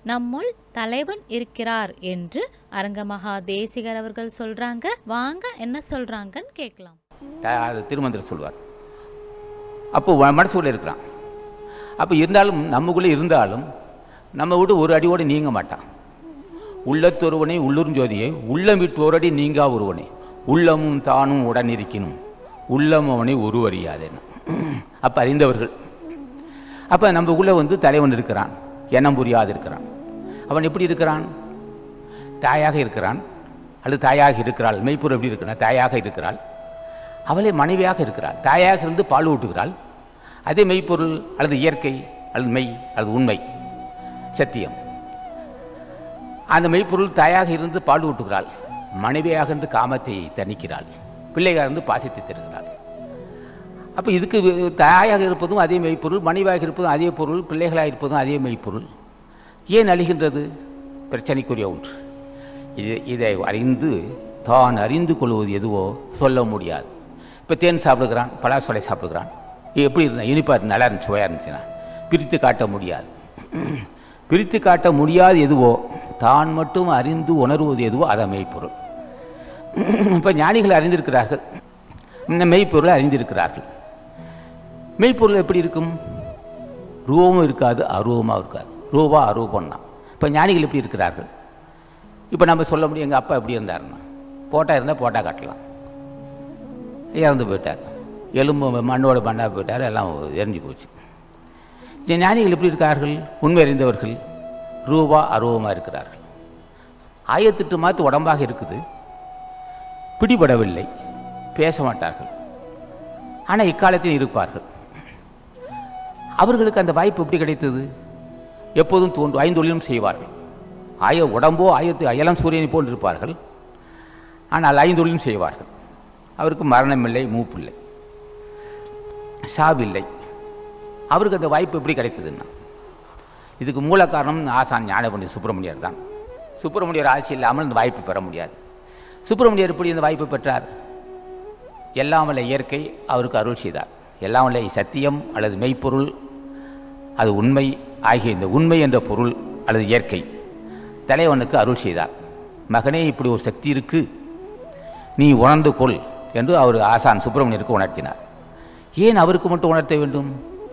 நம்முள் தலைவன் இருக்கிறார் என்று அரங்கமகா தேசிகர் அவர்கள் சொல்றாங்க. வாங்க என்ன சொல்றாங்கன்னு கேட்கலாம். திருமந்திரம் சொல்வார். அப்போ மனசுக்குள்ளே இருக்கிறான். அப்போ இருந்தாலும் நமக்குள்ளே இருந்தாலும் நம்ம விட்டு ஒரு அடியோடு நீங்க மாட்டான். உள்ளத்தொருவனை உள்ளுர்ஜோதியை உள்ளம் விட்டு ஒரு அடி நீங்கா ஒருவனை உள்ளமும் தானும் உடன் இருக்கணும் உள்ளம் அவனை ஒருவறியாதேன்னு. அப்போ அறிந்தவர்கள். அப்போ நமக்குள்ளே தலைவன் இருக்கிறான், எண்ணம் புரியாது இருக்கிறான். அவன் எப்படி இருக்கிறான்? தாயாக இருக்கிறான் அல்லது தாயாக இருக்கிறாள். மெய்ப்பொருள் எப்படி இருக்கிறான்? தாயாக இருக்கிறாள். அவளே மனைவியாக இருக்கிறாள். தாயாக இருந்து பால் ஊட்டுகிறாள். அதே மெய்ப்பொருள் அல்லது இயற்கை அல்லது மெய் அல்லது உண்மை சத்தியம். அந்த மெய்ப்பொருள் தாயாக இருந்து பால் ஊட்டுகிறாள். மனைவியாக இருந்து காமத்தை தணிக்கிறாள். பிள்ளையாக இருந்து பாசத்தை தருகிறாள். அப்போ இதுக்கு தாயாக இருப்பதும் அதே மெய்ப்பொருள், மனைவியாக இருப்பதும் அதே பொருள், பிள்ளைகளாக இருப்பதும் அதே மெய்ப்பொருள். ஏன் அழிகின்றது? பிரச்சனைக்குரிய ஒன்று. இதை அறிந்து தான் அறிந்து கொள்வது எதுவோ சொல்ல முடியாது. இப்போ தேன் சாப்பிடுகிறான், பலாசொலை சாப்பிடுகிறான். எப்படி இருந்தால் இனிப்பாக இருந்து நல்லா இருந்துச்சு, சுவையாக இருந்துச்சுன்னா பிரித்து காட்ட முடியாது. பிரித்து காட்ட முடியாது எதுவோ தான் மட்டும் அறிந்து உணர்வது எதுவோ அதை மெய்ப்பொருள். இப்போ ஞானிகள் அறிந்திருக்கிறார்கள், இந்த மெய்ப்பொருளை அறிந்திருக்கிறார்கள். மெய்ப்பொருள் எப்படி இருக்கும்? ரூபமும் இருக்காது, அரூபமாக இருக்காது. ரூபா அரூபம்னா. இப்போ ஞானிகள் எப்படி இருக்கிறார்கள்? இப்போ நம்ம சொல்ல முடியும், எங்கள் அப்பா எப்படி இருந்தாருன்னா, போட்டா இருந்தால் போட்டா காட்டலாம். இறந்து போயிட்டார், எலும்பு மண்ணோட மண்ணாக போயிட்டார், எல்லாம் எரிஞ்சு போச்சு. ஞானிகள் எப்படி இருக்கார்கள்? உண்மை அறிந்தவர்கள் ரூபா அரூபமாக இருக்கிறார்கள். 1008 மாத்து உடம்பாக இருக்குது, பிடிபடவில்லை, பேச மாட்டார்கள், ஆனால் இக்காலத்தில் இருப்பார்கள். அவர்களுக்கு அந்த வாய்ப்பு எப்படி கிடைத்தது? எப்போதும் தோன்றும் 5 தொழிலும் செய்வார்கள். உடம்போ அயலம் சூரியனை போல் இருப்பார்கள், ஆனால் 5 தொழிலும் செய்வார்கள். அவருக்கு மரணமில்லை, மூப்பில்லை, சாவில்லை. அவருக்கு அந்த வாய்ப்பு எப்படி கிடைத்ததுன்னா, இதுக்கு மூல காரணம் ஆசான் ஞானபண்டி சுப்பிரமணியர் தான். சுப்பிரமணியர் ஆட்சி இல்லாமல் இந்த வாய்ப்பு பெற முடியாது. சுப்பிரமணியர் எப்படி இந்த வாய்ப்பு பெற்றார்? எல்லாம் வல்ல இயற்கை அவருக்கு அருள் செய்தார். எல்லாம் வல்ல சத்தியம் அல்லது மெய்ப்பொருள், அது உண்மை ஆகிய இந்த உண்மை என்ற பொருள் அல்லது இயற்கை தலைவனுக்கு அருள் செய்தார். மகனே, இப்படி ஒரு சக்தி இருக்கு, நீ உணர்ந்து கொள் என்று அவர் ஆசான் சுப்பிரமணியருக்கு உணர்த்தினார். ஏன் அவருக்கு மட்டும் உணர்த்த வேண்டும்?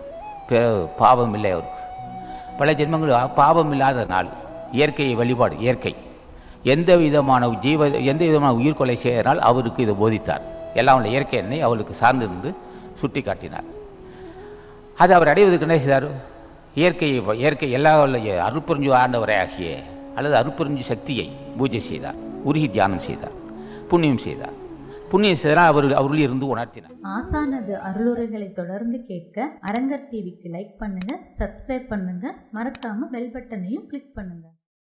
பாவம் இல்லை அவருக்கு. பல ஜென்மங்கள் பாவம் இல்லாத நாள் இயற்கையை வழிபாடு. இயற்கை எந்த விதமான உயிர்கொலை செய்யனால் அவருக்கு இதை போதித்தார். எல்லாம் உள்ள இயற்கை எண்ணை அவளுக்கு சார்ந்திருந்து சுட்டி காட்டினார். அது அவர் அடைவதற்கு என்ன செய்தார்? இயற்கை எல்லா அருட்புரிஞ்சு ஆண்டவரை ஆகிய அல்லது அருட்புரிஞ்சு சக்தியை பூஜை செய்தார், உருகி தியானம் செய்தார், புண்ணியம் செய்தார். புண்ணியம் செய்தால் அவருள் இருந்து உணர்த்தினார். ஆசானது அருளுரைகளை தொடர்ந்து கேட்க அரங்கர் டிவிக்கு லைக் பண்ணுங்க, சப்ஸ்கிரைப் பண்ணுங்க, மறக்காம பெல் பட்டனையும் கிளிக் பண்ணுங்க.